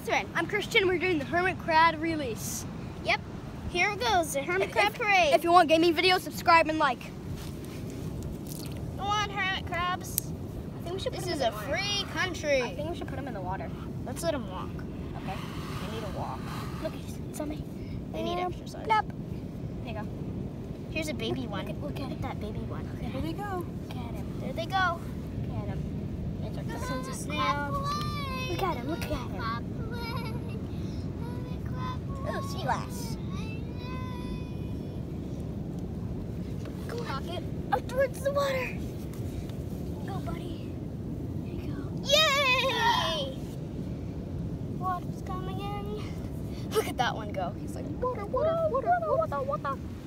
Catherine. I'm Christian. We're doing the hermit crab release. Yep. Here it goes, the hermit crab parade. If you want gaming videos, subscribe and like. Go on, hermit crabs. I think we should. This is a free country. I think we should put them in the water. Let's let them walk. Okay. They need to walk. Look, it's on me. They need exercise. Plop. There you go. Here's a baby one. Look at that baby one. Okay. Here they go. Look at him. There they go. Look at him. There's our cousins of snails. Look at him. Look at him. Oh, sea glass. Go pocket. Up towards the water. Go, buddy. There you go. Yay! Water's coming in. Look at that one go. He's like, water, water, water, water, water.